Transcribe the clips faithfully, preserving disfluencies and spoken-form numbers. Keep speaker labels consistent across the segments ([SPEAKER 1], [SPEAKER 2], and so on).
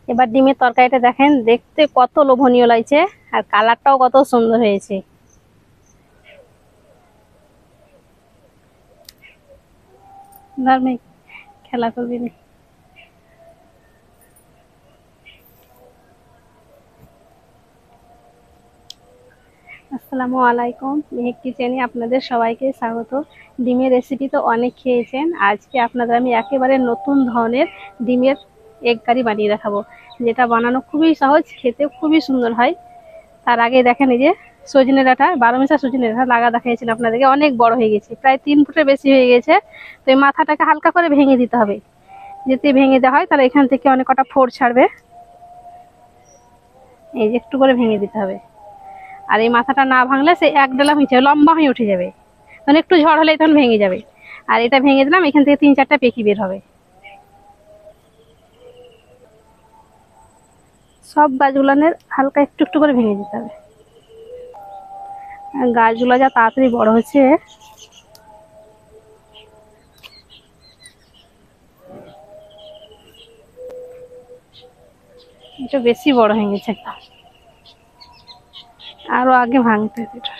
[SPEAKER 1] এবার ডিমের তরকারিটা দেখেন, দেখতে কত লোভনীয় লাগছে আর কালারটাও কত সুন্দর হয়েছে। খেলা করবি না। আসসালামু আলাইকুম, মেহেক কিচেনে আপনাদের সবাইকে স্বাগত। ডিমের রেসিপি তো অনেক খেয়েছেন, আজকে আপনাদের আমি একেবারে নতুন ধরনের ডিমের এগ কারি বানিয়ে দেখাবো, যেটা বানানো খুবই সহজ, খেতে খুবই সুন্দর হয়। তার আগে দেখেন, এই যে সজনে ডাঁটা, বারো মেশা সজনে ডাঁটা লাগা দেখিয়েছিলাম আপনাদেরকে, অনেক বড় হয়ে গেছে, প্রায় তিন ফুটের বেশি হয়ে গেছে। তো এই মাথাটাকে হালকা করে ভেঙে দিতে হবে, যদি ভেঙে দেওয়া হয় তাহলে এখান থেকে অনেক কটা ফোড় ছাড়বে। এই যে একটু করে ভেঙে দিতে হবে। আর এই মাথাটা না ভাঙলে সে এক ডালা হয়ে যাবে, লম্বা হয়ে উঠে যাবে, তখন একটু ঝড় হলে তখন ভেঙে যাবে। আর এটা ভেঙে দিলাম, এখান থেকে তিন চারটা পেকি বের হবে। সব গাছগুলানের হালকা একটু একটু করে ভেঙে দিতে হবে। গাছগুলো যা তাড়াতাড়ি বড় হচ্ছে। এটা বেশি বড় হয়ে গেছে, আরো আগে ভাঙতে হবে।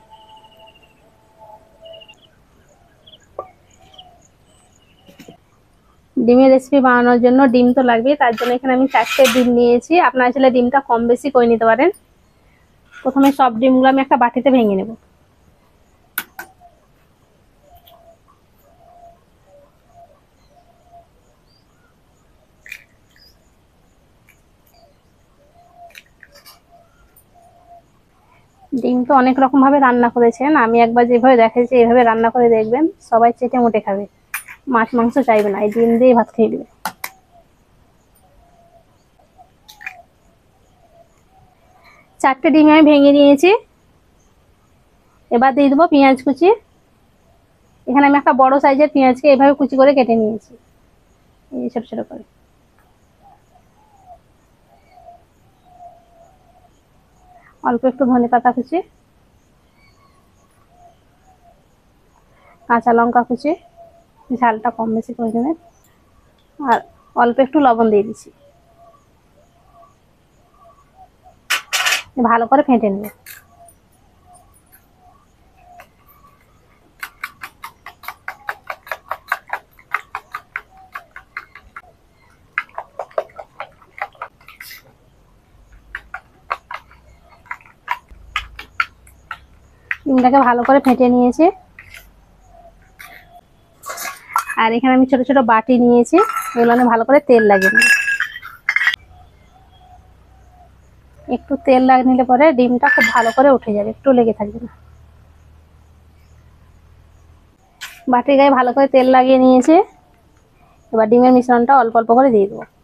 [SPEAKER 1] ডিমের রেসিপি বানানোর জন্য ডিম তো লাগবে, তার জন্য এখানে আমি চারটে ডিম নিয়েছি। আপনারা চাইলে ডিমটা কম বেশি করে নিতে পারেন। প্রথমে সব ডিমগুলো আমি একটা বাটিতে ভেঙে নেব। ডিম তো অনেক রকম ভাবে রান্না করেছেন, আমি একবার যেভাবে দেখেছি এইভাবে রান্না করে দেখবেন, সবাই চেটে মোটে খাবে, মাছ মাংস চাইবে না, এই ডিম দিয়ে ভাত খেয়ে দেবে। চারটে ডিম আমি ভেঙে নিয়েছি। এবার দিয়ে দেবো পেঁয়াজ কুচি। এখানে আমি একটা বড় সাইজের পেঁয়াজকে এভাবে কুচি করে কেটে নিয়েছি, এই ছোট ছোট করে। অল্প একটু ধনে পাতা কুচি, কাঁচা লঙ্কা কুচি, ঝালটা কম বেশি করে দেবেন, আর অল্প একটু লবণ দিয়ে দিচ্ছি। ভালো করে ফেটে নেব। ডিমটাকে ভালো করে ফেটে নিয়েছি। আর এখানে আমি ছোট ছোট বাটি নিয়েছি, এগুলো ভালো করে তেল লাগিয়ে নেব। একটু তেল লাগিয়ে নিলে পরে ডিমটা খুব ভালো করে উঠে যাবে, একটু লেগে থাকবে না। বাটির গায়ে ভালো করে তেল লাগিয়ে নিয়েছি। এবার ডিমের মিশ্রণটা অল্প অল্প করে দিয়ে দেবো।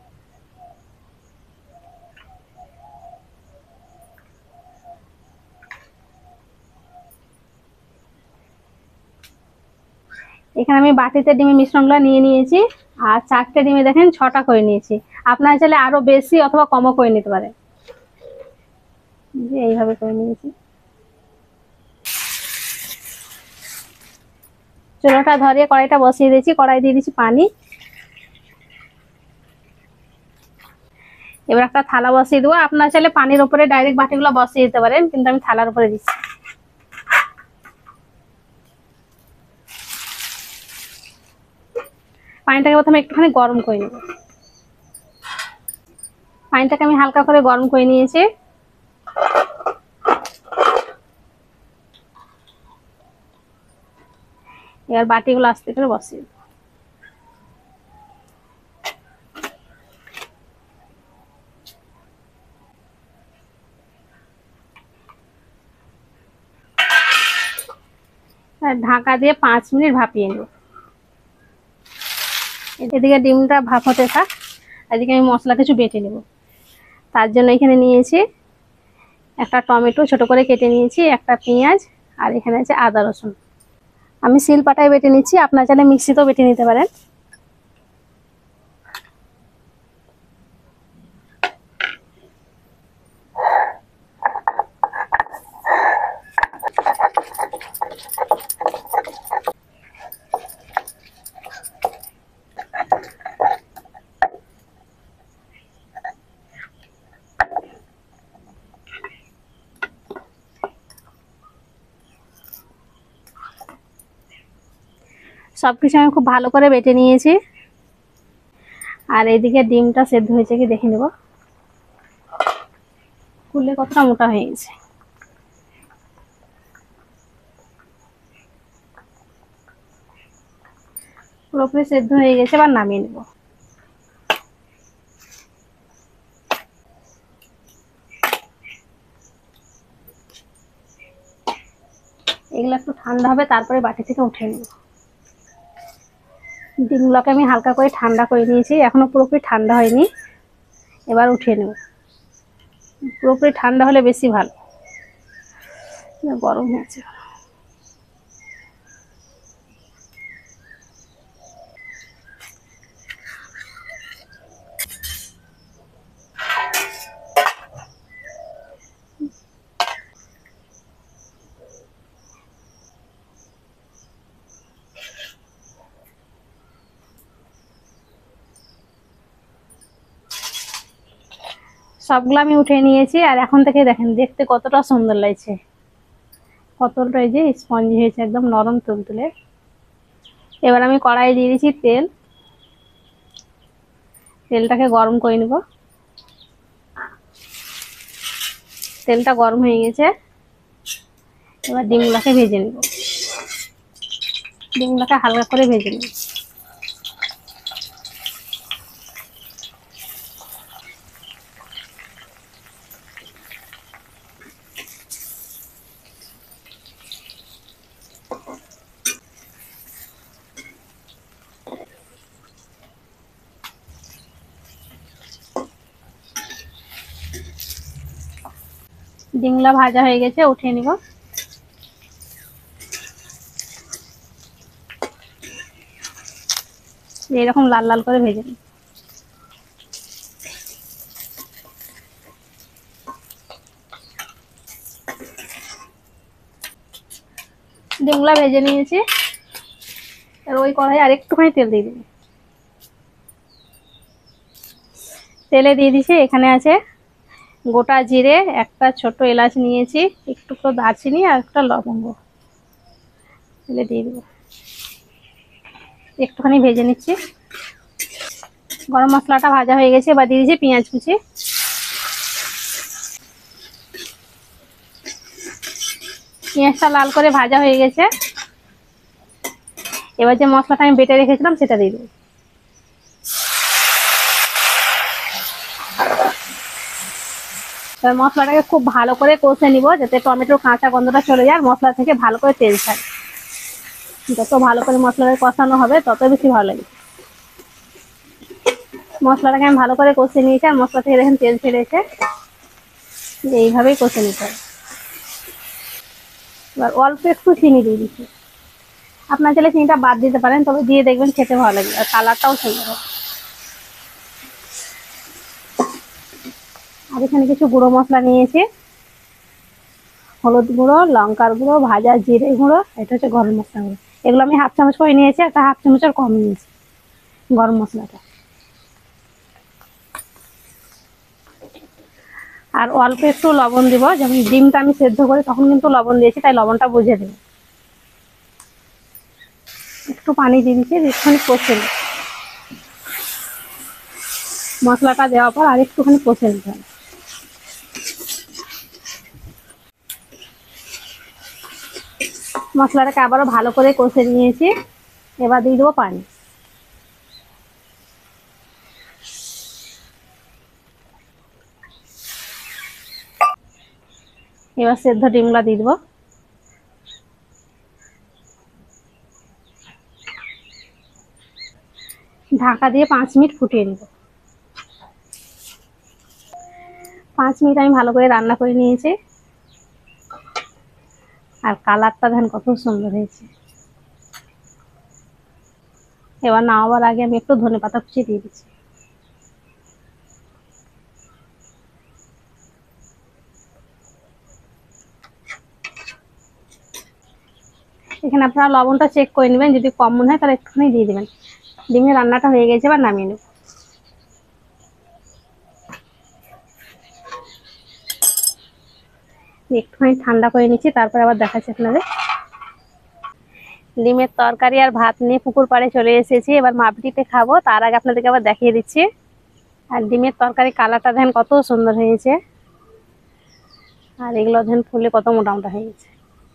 [SPEAKER 1] এখানে আমি বাটিতে ডিমের মিশ্রণগুলো নিয়ে নিয়েছি, আর চারটে ডিমে দেখেন ছটা করে নিয়েছি। আপনারা চাইলে আরো বেশি অথবা কমও করে নিতে পারেন, এইভাবে করে নিয়েছি। চুলাটা ধরিয়ে কড়াইটা বসিয়ে দিয়েছি, কড়াই দিয়ে দিচ্ছি পানি। এবার একটা থালা বসিয়ে দেবো। আপনারা চাইলে পানির উপরে ডাইরেক্ট বাটিগুলো বসিয়ে দিতে পারেন, কিন্তু আমি থালার উপরে দিচ্ছি। পানিটাকে প্রথমে একটুখানি গরম করে নেব। পানিটাকে আমি হালকা করে গরম করে নিয়েছি। এবার বাটিগুলো আস্তে করে বসিয়ে দেব। ঢাকা দিয়ে পাঁচ মিনিট ভাপিয়ে নেব। এদিকে ডিমটা ভাপ হতে থাক, এদিকে আমি মশলা কিছু বেটে নেব। তার জন্য এখানে নিয়েছি একটা টমেটো ছোট করে কেটে নিয়েছি, একটা পেঁয়াজ, আর এখানে আছে আদা রসুন। আমি শিল পাটায় বেটে নিচ্ছি, আপনারা চাইলে মিক্সিতেও বেটে নিতে পারেন। সবকিছু আমি খুব ভালো করে বেটে নিয়েছি। আর এদিকে ডিমটা সেদ্ধ হয়েছে কি দেখে নেব। ফুলে কতটা মোটা হয়ে গেছে। পুরোপুরি সেদ্ধ হয়ে গেছে, এবার নামিয়ে নেব। এগুলো একটু ঠান্ডা হবে, তারপরে বাটি থেকে উঠে নেব। ডিমগুলোকে আমি হালকা করে ঠান্ডা করে নিয়েছি, এখনো পুরোপুরি ঠান্ডা হয়নি। এবার উঠিয়ে নেব। পুরোপুরি ঠান্ডা হলে বেশি ভালো, গরম হয়েছে। সবগুলো আমি উঠে নিয়েছি, আর এখন থেকে দেখেন দেখতে কতটা সুন্দর লাগছে। কতটা এই যে স্পঞ্জি হয়েছে, একদম নরম তুলতুলে। এবার আমি কড়াইয়ে দিয়ে দিয়েছি তেল। তেলটাকে গরম করে নেব। তেলটা গরম হয়ে গেছে, এবার ডিমগুলোকে ভেজে নেব। ডিমগুলোকে হালকা করে ভেজে নেব। ডিমগুলো ভাজা হয়ে গেছে, উঠিয়ে নিব। এরকম লাল লাল করে ভেজে নিব। ডিমগুলো ভেজে নিয়েছি, আর ওই কড়াই আর একটুখানি তেল দিয়ে দিবি। তেলে দিয়ে দিছি, এখানে আছে গোটা জিরে, একটা ছোট এলাচ নিয়েছি, একটু তো দারচিনি আর একটা লবঙ্গ। তেলে দিয়ে দেবো, একটুখানি ভেজে নিচ্ছি। গরম মশলাটা ভাজা হয়ে গেছে, এবার দিয়ে দিচ্ছি পেঁয়াজ কুচি। পেঁয়াজটা লাল করে ভাজা হয়ে গেছে, এবার যে মশলাটা আমি বেটে রেখেছিলাম সেটা দিয়ে দেবো। এবার মশলাটাকে খুব ভালো করে কষে নিব, যাতে টমেটোর কাঁচা গন্ধটা চলে যায়, মশলা থেকে ভালো করে তেল ছাড়ে। যত ভালো করে মশলাটা কষানো হবে তত বেশি ভালো লাগে। মশলাটাকে আমি ভালো করে কষে নিয়েছি, আর মশলা থেকে দেখেন তেল ছেড়েছে। এইভাবেই কষে নিতে হবে। এবার অল্প একটু চিনি দিয়ে দিচ্ছি। আপনার চাইলে চিনিটা বাদ দিতে পারেন, তবে দিয়ে দেখবেন খেতে ভালো লাগবে, আর কালারটাও সুন্দর হবে। আর এখানে কিছু গুঁড়ো মশলা নিয়েছি, হলুদ গুঁড়ো, লঙ্কার গুঁড়ো, ভাজা জিরে গুঁড়ো, এটা হচ্ছে গরম মশলা গুঁড়ো। এগুলো আমি হাফ চামচ করে নিয়েছি, একটা হাফ চামচের কম নিয়েছি গরম মশলাটা। আর অল্প একটু লবণ দিব, যেমন ডিমটা আমি সেদ্ধ করি তখন কিন্তু লবণ দিয়েছি, তাই লবণটা বুঝে দেব। একটু পানি দিয়ে দিচ্ছি, একটুখানি কষে নিই। মশলাটা দেওয়ার পর আর একটুখানি কষে নিতে হবে। মশলাটাকে আবারও ভালো করে কষে নিয়েছি, এবার দিয়ে দেবো পানি। এবার সেদ্ধ ডিমগুলো দিয়ে দেবো। ঢাকা দিয়ে পাঁচ মিনিট ফুটিয়ে নেব। পাঁচ মিনিট আমি ভালো করে রান্না করে নিয়েছি, আর কালারটা দেখেন কত সুন্দর হয়েছে। এবার নামাবার আগে আমি একটু ধনেপাতা কুচি দিয়ে দিচ্ছি। এখানে আপনারা লবণটা চেক করে নেবেন, যদি কম মনে হয় তাহলে একটুখানি দিয়ে দেবেন। ডিমের রান্নাটা হয়ে গেছে, এবার নামিয়ে নেব। একটুখানি ঠান্ডা করে নিচ্ছি, তারপর আবার দেখাচ্ছি আপনাদের। ডিমের তরকারি আর ভাত নিয়ে পুকুর পাড়ে চলে এসেছি। এবার মাপটিতে খাবো, তার আগে আপনাদেরকে আবার দেখিয়ে দিচ্ছি। আর ডিমের তরকারি কালারটা দেখেন কত সুন্দর হয়েছে, আর এগুলো দেখেন ফুলে কত মোটা মোটা হয়েছে।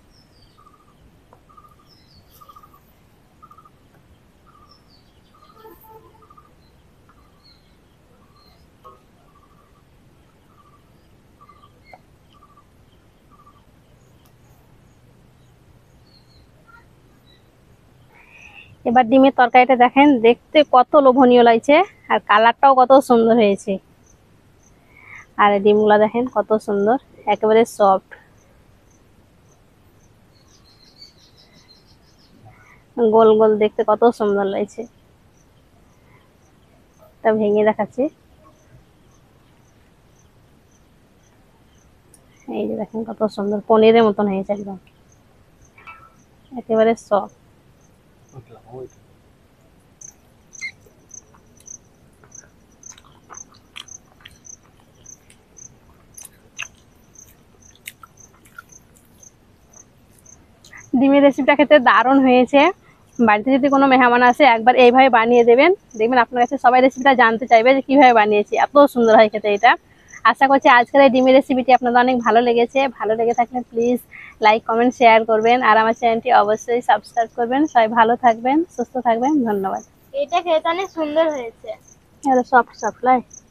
[SPEAKER 1] এবার ডিমের তরকারিটা দেখেন, দেখতে কত লোভনীয় লাগছে, আর কালারটাও কত সুন্দর হয়েছে। আর ডিমগুলা দেখেন কত সুন্দর, একেবারে সফট, গোল গোল, দেখতে কত সুন্দর লাগছে। তা ভেঙে দেখাচ্ছি। এই যে দেখেন কত সুন্দর, পনিরের মতন হয়েছে একদম, একেবারে সফট। ডিমের রেসিপিটা খেতে দারুণ হয়েছে। বাড়িতে যদি কোনো মেহমান আসে একবার এইভাবে বানিয়ে দেবেন, দেখবেন আপনার কাছে সবাই রেসিপিটা জানতে চাইবে যে কিভাবে বানিয়েছি, এত সুন্দর হয় খেতে এটা। আশা করছি আজকের এই ডিমের রেসিপিটি আপনাদের অনেক ভালো লেগেছে। ভালো লেগে থাকলে প্লিজ লাইক কমেন্ট শেয়ার করবেন, আর আমার চ্যানেলটি অবশ্যই সাবস্ক্রাইব করবেন। সবাই ভালো থাকবেন, সুস্থ থাকবেন, ধন্যবাদ।
[SPEAKER 2] এটা খেতে অনেক সুন্দর হয়েছে।
[SPEAKER 1] সফট সফট লাই।